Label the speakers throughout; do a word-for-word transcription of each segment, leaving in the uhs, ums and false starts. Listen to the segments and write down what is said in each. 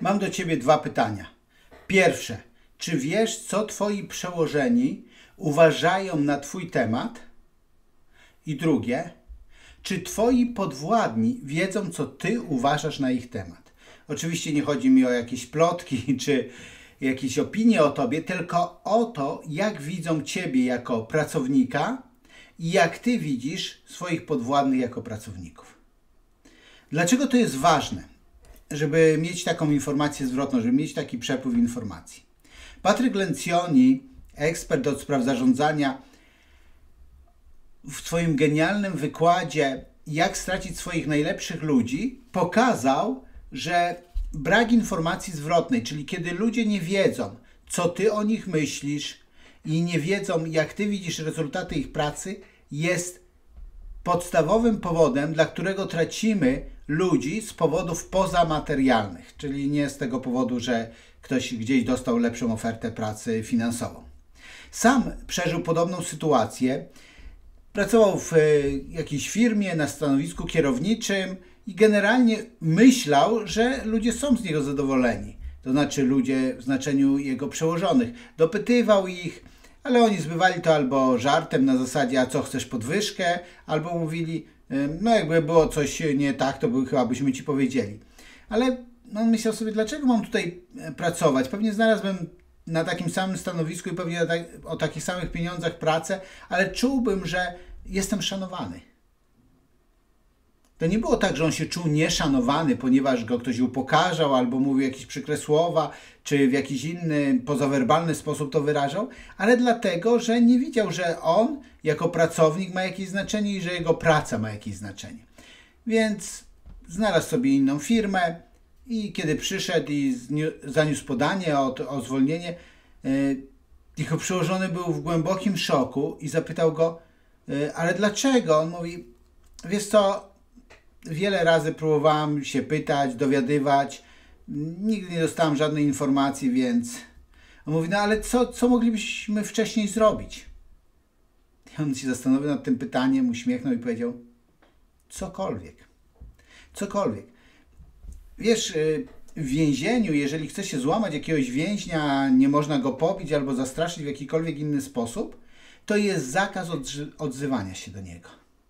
Speaker 1: Mam do Ciebie dwa pytania. Pierwsze, czy wiesz, co Twoi przełożeni uważają na Twój temat? I drugie, czy Twoi podwładni wiedzą, co Ty uważasz na ich temat? Oczywiście nie chodzi mi o jakieś plotki czy jakieś opinie o Tobie, tylko o to, jak widzą Ciebie jako pracownika i jak Ty widzisz swoich podwładnych jako pracowników. Dlaczego to jest ważne, żeby mieć taką informację zwrotną, żeby mieć taki przepływ informacji? Patryk Lencioni, ekspert od spraw zarządzania, w swoim genialnym wykładzie Jak stracić swoich najlepszych ludzi pokazał, że brak informacji zwrotnej, czyli kiedy ludzie nie wiedzą, co Ty o nich myślisz i nie wiedzą, jak Ty widzisz rezultaty ich pracy, jest podstawowym powodem, dla którego tracimy ludzi z powodów pozamaterialnych, czyli nie z tego powodu, że ktoś gdzieś dostał lepszą ofertę pracy finansową. Sam przeżył podobną sytuację. Pracował w jakiejś firmie na stanowisku kierowniczym i generalnie myślał, że ludzie są z niego zadowoleni. To znaczy ludzie w znaczeniu jego przełożonych. Dopytywał ich, ale oni zbywali to albo żartem na zasadzie, a co, chcesz podwyżkę? Albo mówili, no jakby było coś nie tak, to by, chyba byśmy Ci powiedzieli. Ale on myślał sobie, dlaczego mam tutaj pracować? Pewnie znalazłbym na takim samym stanowisku i pewnie o takich samych pieniądzach pracę, ale czułbym, że jestem szanowany. To nie było tak, że on się czuł nieszanowany, ponieważ go ktoś upokarzał albo mówił jakieś przykre słowa, czy w jakiś inny, pozawerbalny sposób to wyrażał, ale dlatego, że nie widział, że on jako pracownik ma jakieś znaczenie i że jego praca ma jakieś znaczenie. Więc znalazł sobie inną firmę i kiedy przyszedł i zaniósł podanie o, o zwolnienie, yy, jego przełożony był w głębokim szoku i zapytał go, yy, ale dlaczego? On mówi, wiesz co, wiele razy próbowałem się pytać, dowiadywać, nigdy nie dostałem żadnej informacji, więc... On mówi, no ale co, co moglibyśmy wcześniej zrobić? I on się zastanowił nad tym pytaniem, uśmiechnął i powiedział, cokolwiek. Cokolwiek. Wiesz, w więzieniu, jeżeli chce się złamać jakiegoś więźnia, nie można go pobić albo zastraszyć w jakikolwiek inny sposób, to jest zakaz odzywania się do niego.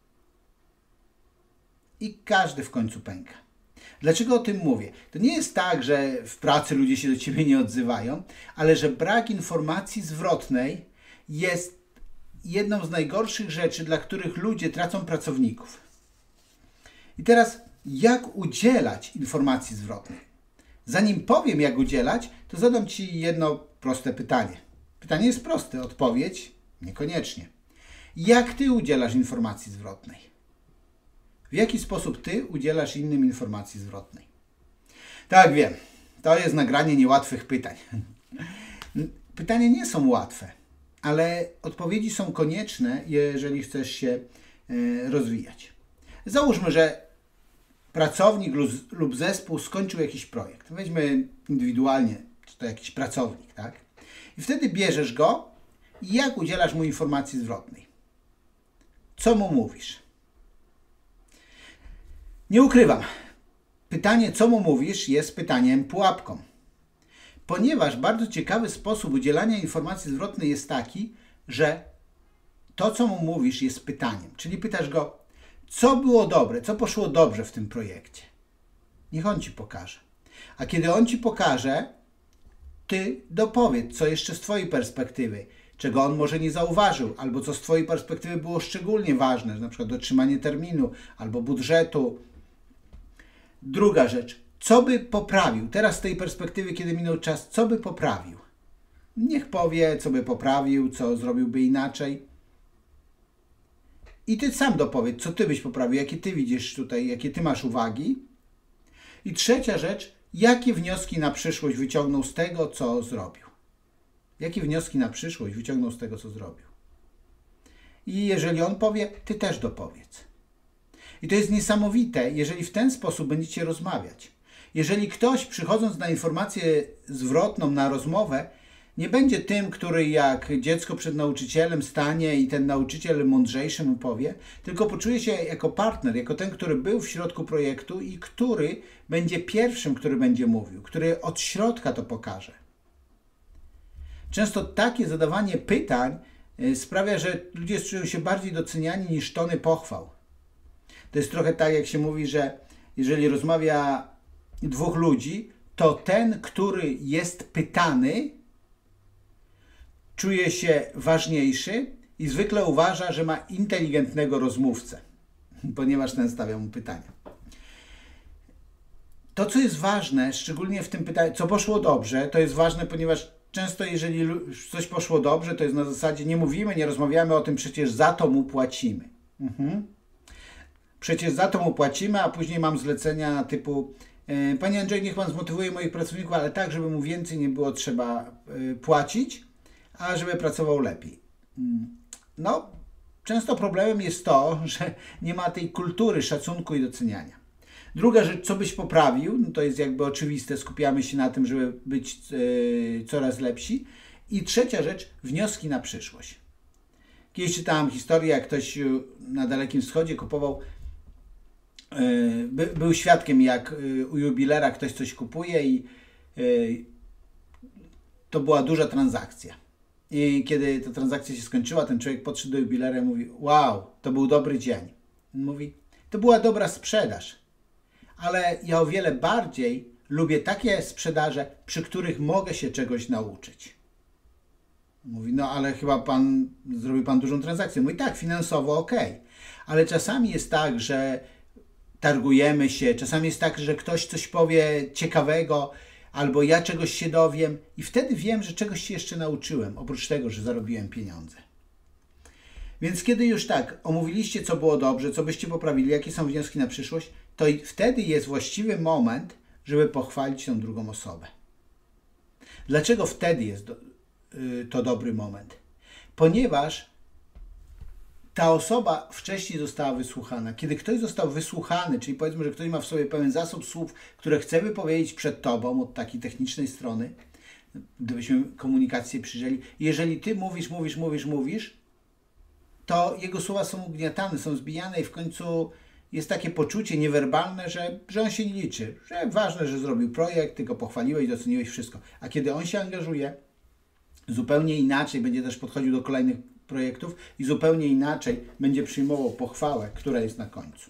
Speaker 1: I każdy w końcu pęka. Dlaczego o tym mówię? To nie jest tak, że w pracy ludzie się do Ciebie nie odzywają, ale że brak informacji zwrotnej jest jedną z najgorszych rzeczy, dla których ludzie tracą pracowników. I teraz, jak udzielać informacji zwrotnej? Zanim powiem, jak udzielać, to zadam Ci jedno proste pytanie. Pytanie jest proste, odpowiedź niekoniecznie. Jak Ty udzielasz informacji zwrotnej? W jaki sposób Ty udzielasz innym informacji zwrotnej? Tak, wiem. To jest nagranie niełatwych pytań. Pytania nie są łatwe, ale odpowiedzi są konieczne, jeżeli chcesz się rozwijać. Załóżmy, że pracownik lub zespół skończył jakiś projekt. Weźmy indywidualnie, czy to jakiś pracownik, tak? I wtedy bierzesz go i jak udzielasz mu informacji zwrotnej? Co mu mówisz? Nie ukrywam, pytanie, co mu mówisz, jest pytaniem pułapką. Ponieważ bardzo ciekawy sposób udzielania informacji zwrotnej jest taki, że to, co mu mówisz, jest pytaniem. Czyli pytasz go, co było dobre, co poszło dobrze w tym projekcie. Niech on Ci pokaże. A kiedy on Ci pokaże, Ty dopowiedz, co jeszcze z Twojej perspektywy, czego on może nie zauważył, albo co z Twojej perspektywy było szczególnie ważne, na przykład dotrzymanie terminu, albo budżetu. Druga rzecz, co by poprawił? Teraz z tej perspektywy, kiedy minął czas, co by poprawił? Niech powie, co by poprawił, co zrobiłby inaczej. I Ty sam dopowiedz, co Ty byś poprawił, jakie Ty widzisz tutaj, jakie Ty masz uwagi. I trzecia rzecz, jakie wnioski na przyszłość wyciągnął z tego, co zrobił. Jakie wnioski na przyszłość wyciągnął z tego, co zrobił. I jeżeli on powie, Ty też dopowiedz. I to jest niesamowite, jeżeli w ten sposób będziecie rozmawiać. Jeżeli ktoś, przychodząc na informację zwrotną, na rozmowę, Nie będzie tym, który jak dziecko przed nauczycielem stanie i ten nauczyciel mądrzejszy mu powie, tylko poczuje się jako partner, jako ten, który był w środku projektu i który będzie pierwszym, który będzie mówił, który od środka to pokaże. Często takie zadawanie pytań sprawia, że ludzie czują się bardziej doceniani niż tony pochwał. To jest trochę tak, jak się mówi, że jeżeli rozmawia dwóch ludzi, to ten, który jest pytany, czuje się ważniejszy i zwykle uważa, że ma inteligentnego rozmówcę, ponieważ ten stawia mu pytania. To, co jest ważne, szczególnie w tym pytaniu, co poszło dobrze, to jest ważne, ponieważ często jeżeli coś poszło dobrze, to jest na zasadzie nie mówimy, nie rozmawiamy o tym, przecież za to mu płacimy. Mhm. Przecież za to mu płacimy, a później mam zlecenia typu Panie Andrzej, niech Pan zmotywuje moich pracowników, ale tak, żeby mu więcej nie było trzeba płacić, a żeby pracował lepiej. No, często problemem jest to, że nie ma tej kultury szacunku i doceniania. Druga rzecz, co byś poprawił, no to jest jakby oczywiste, skupiamy się na tym, żeby być yy, coraz lepsi. I trzecia rzecz, wnioski na przyszłość. Kiedyś czytałem historię, jak ktoś na Dalekim Wschodzie kupował, yy, by, był świadkiem, jak yy, u jubilera ktoś coś kupuje i yy, to była duża transakcja. I kiedy ta transakcja się skończyła, ten człowiek podszedł do jubilera i mówi: wow, to był dobry dzień. Mówi: to była dobra sprzedaż, ale ja o wiele bardziej lubię takie sprzedaże, przy których mogę się czegoś nauczyć. Mówi: no ale chyba pan, zrobił pan dużą transakcję. Mówi: tak, finansowo ok, ale czasami jest tak, że targujemy się, czasami jest tak, że ktoś coś powie ciekawego, albo ja czegoś się dowiem i wtedy wiem, że czegoś się jeszcze nauczyłem, oprócz tego, że zarobiłem pieniądze. Więc kiedy już tak omówiliście, co było dobrze, co byście poprawili, jakie są wnioski na przyszłość, to i wtedy jest właściwy moment, żeby pochwalić tą drugą osobę. Dlaczego wtedy jest do, yy, to dobry moment? Ponieważ ta osoba wcześniej została wysłuchana. Kiedy ktoś został wysłuchany, czyli powiedzmy, że ktoś ma w sobie pełen zasób słów, które chce wypowiedzieć przed tobą od takiej technicznej strony, gdybyśmy komunikację przyjrzeli, jeżeli ty mówisz, mówisz, mówisz, mówisz, to jego słowa są ugniatane, są zbijane i w końcu jest takie poczucie niewerbalne, że, że on się nie liczy, że ważne, że zrobił projekt, ty go pochwaliłeś, doceniłeś wszystko. A kiedy on się angażuje, zupełnie inaczej będzie też podchodził do kolejnych projektów i zupełnie inaczej będzie przyjmował pochwałę, która jest na końcu.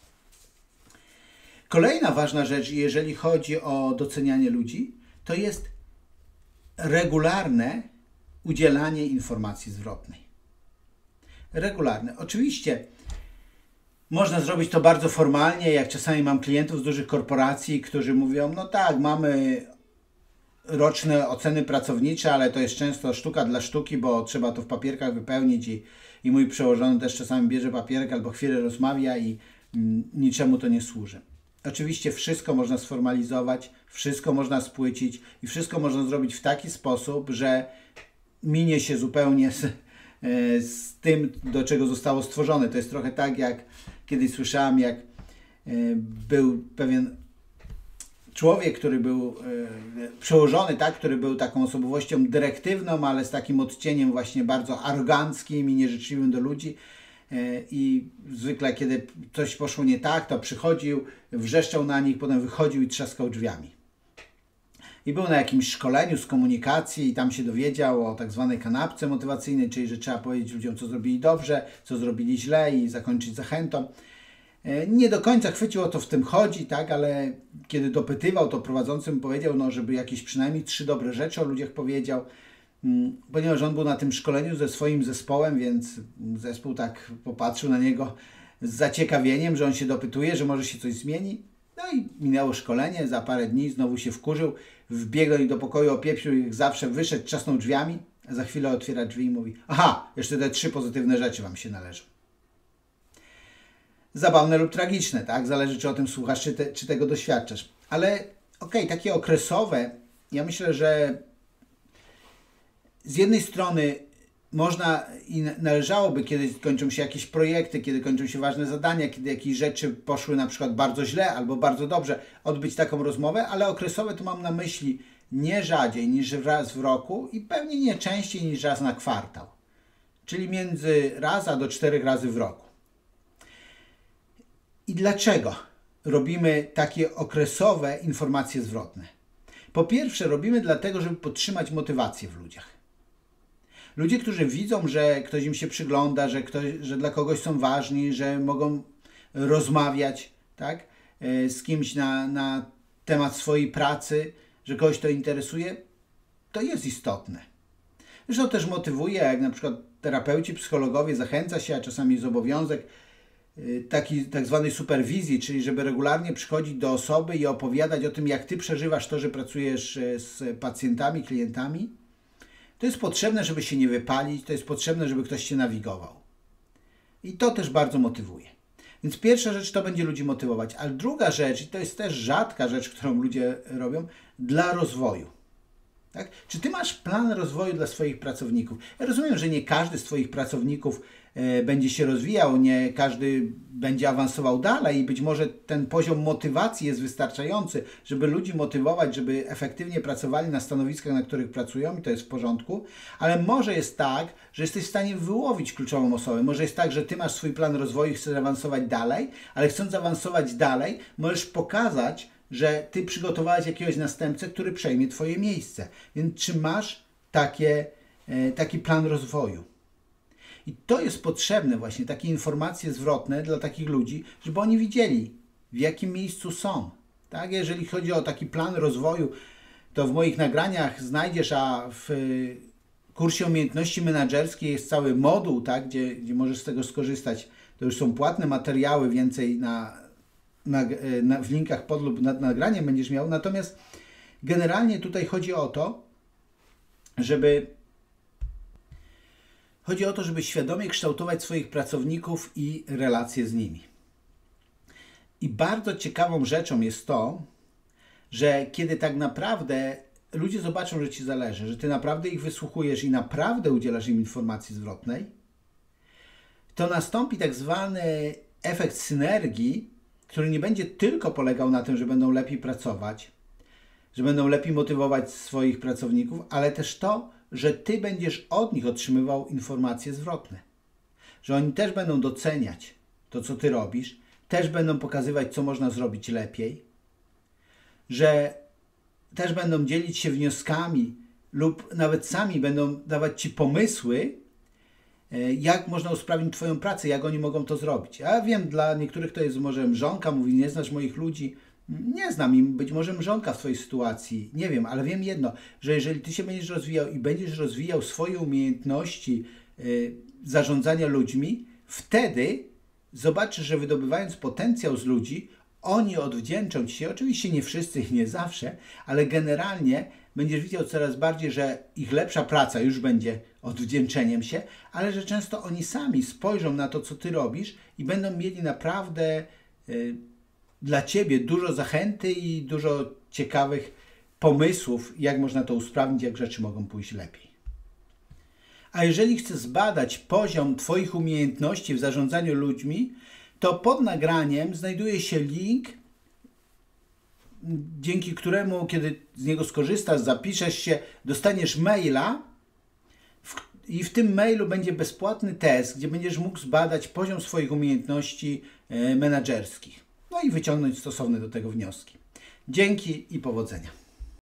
Speaker 1: Kolejna ważna rzecz, jeżeli chodzi o docenianie ludzi, to jest regularne udzielanie informacji zwrotnej. Regularne. Oczywiście można zrobić to bardzo formalnie, jak czasami mam klientów z dużych korporacji, którzy mówią: no tak, mamy roczne oceny pracownicze, ale to jest często sztuka dla sztuki, bo trzeba to w papierkach wypełnić i, i mój przełożony też czasami bierze papierek albo chwilę rozmawia i mm, niczemu to nie służy. Oczywiście wszystko można sformalizować, wszystko można spłycić i wszystko można zrobić w taki sposób, że minie się zupełnie z, z tym, do czego zostało stworzone. To jest trochę tak, jak kiedyś słyszałem, jak był pewien człowiek, który był e, przełożony, tak, który był taką osobowością dyrektywną, ale z takim odcieniem właśnie bardzo aroganckim i nieżyczliwym do ludzi. E, I zwykle, kiedy coś poszło nie tak, to przychodził, wrzeszczał na nich, potem wychodził i trzaskał drzwiami. I był na jakimś szkoleniu z komunikacji i tam się dowiedział o tak zwanej kanapce motywacyjnej, czyli że trzeba powiedzieć ludziom, co zrobili dobrze, co zrobili źle i zakończyć zachętą. Nie do końca chwycił, o to w tym chodzi, tak, ale kiedy dopytywał, to prowadzący mu powiedział, no, żeby jakieś przynajmniej trzy dobre rzeczy o ludziach powiedział, ponieważ on był na tym szkoleniu ze swoim zespołem, więc zespół tak popatrzył na niego z zaciekawieniem, że on się dopytuje, że może się coś zmieni. No i minęło szkolenie, za parę dni znowu się wkurzył, wbiegł do pokoju, opieprzył ich zawsze, wyszedł, trzasnął drzwiami, a za chwilę otwiera drzwi i mówi: aha, jeszcze te trzy pozytywne rzeczy wam się należą. Zabawne lub tragiczne, tak? Zależy, czy o tym słuchasz, czy, te, czy tego doświadczasz. Ale okej, okay, takie okresowe, ja myślę, że z jednej strony można i należałoby, kiedy kończą się jakieś projekty, kiedy kończą się ważne zadania, kiedy jakieś rzeczy poszły na przykład bardzo źle albo bardzo dobrze, odbyć taką rozmowę, ale okresowe to mam na myśli nie rzadziej niż raz w roku i pewnie nie częściej niż raz na kwartał. Czyli między raz a do czterech razy w roku. I dlaczego robimy takie okresowe informacje zwrotne? Po pierwsze, robimy dlatego, żeby podtrzymać motywację w ludziach. Ludzie, którzy widzą, że ktoś im się przygląda, że, ktoś, że dla kogoś są ważni, że mogą rozmawiać, tak, z kimś na, na temat swojej pracy, że kogoś to interesuje, to jest istotne. Zresztą też motywuje, jak na przykład terapeuci, psychologowie, zachęca się, a czasami jest obowiązek taki tak zwanej superwizji, czyli żeby regularnie przychodzić do osoby i opowiadać o tym, jak ty przeżywasz to, że pracujesz z pacjentami, klientami. To jest potrzebne, żeby się nie wypalić, to jest potrzebne, żeby ktoś się nawigował. I to też bardzo motywuje. Więc pierwsza rzecz to będzie ludzi motywować, ale druga rzecz, i to jest też rzadka rzecz, którą ludzie robią, dla rozwoju. Tak? Czy ty masz plan rozwoju dla swoich pracowników? Ja rozumiem, że nie każdy z twoich pracowników e, będzie się rozwijał, nie każdy będzie awansował dalej i być może ten poziom motywacji jest wystarczający, żeby ludzi motywować, żeby efektywnie pracowali na stanowiskach, na których pracują i to jest w porządku, ale może jest tak, że jesteś w stanie wyłowić kluczową osobę. Może jest tak, że ty masz swój plan rozwoju i chcesz awansować dalej, ale chcąc awansować dalej, możesz pokazać, że ty przygotowałeś jakiegoś następcę, który przejmie twoje miejsce. Więc czy masz takie, e, taki plan rozwoju? I to jest potrzebne właśnie, takie informacje zwrotne dla takich ludzi, żeby oni widzieli, w jakim miejscu są. Tak? Jeżeli chodzi o taki plan rozwoju, to w moich nagraniach znajdziesz, a w kursie umiejętności menedżerskiej jest cały moduł, tak? gdzie, gdzie możesz z tego skorzystać. To już są płatne materiały, więcej na Na, na, w linkach pod lub nad nagraniem będziesz miał. Natomiast generalnie tutaj chodzi o to, żeby chodzi o to, żeby świadomie kształtować swoich pracowników i relacje z nimi. I bardzo ciekawą rzeczą jest to, że kiedy tak naprawdę ludzie zobaczą, że ci zależy, że ty naprawdę ich wysłuchujesz i naprawdę udzielasz im informacji zwrotnej, to nastąpi tak zwany efekt synergii, który nie będzie tylko polegał na tym, że będą lepiej pracować, że będą lepiej motywować swoich pracowników, ale też to, że ty będziesz od nich otrzymywał informacje zwrotne. Że oni też będą doceniać to, co ty robisz, też będą pokazywać, co można zrobić lepiej, że też będą dzielić się wnioskami lub nawet sami będą dawać ci pomysły, jak można usprawnić twoją pracę, jak oni mogą to zrobić. Ja wiem, dla niektórych to jest może mrzonka, mówi, nie znasz moich ludzi. Nie znam im, być może mrzonka w twojej sytuacji, nie wiem, ale wiem jedno, że jeżeli ty się będziesz rozwijał i będziesz rozwijał swoje umiejętności y, zarządzania ludźmi, wtedy zobaczysz, że wydobywając potencjał z ludzi, oni odwdzięczą ci się, oczywiście nie wszyscy i nie zawsze, ale generalnie będziesz widział coraz bardziej, że ich lepsza praca już będzie odwdzięczeniem się, ale że często oni sami spojrzą na to, co ty robisz i będą mieli naprawdę y, dla ciebie dużo zachęty i dużo ciekawych pomysłów, jak można to usprawnić, jak rzeczy mogą pójść lepiej. A jeżeli chcesz zbadać poziom twoich umiejętności w zarządzaniu ludźmi, to pod nagraniem znajduje się link, dzięki któremu, kiedy z niego skorzystasz, zapiszesz się, dostaniesz maila w, i w tym mailu będzie bezpłatny test, gdzie będziesz mógł zbadać poziom swoich umiejętności e, menedżerskich. No i wyciągnąć stosowne do tego wnioski. Dzięki i powodzenia.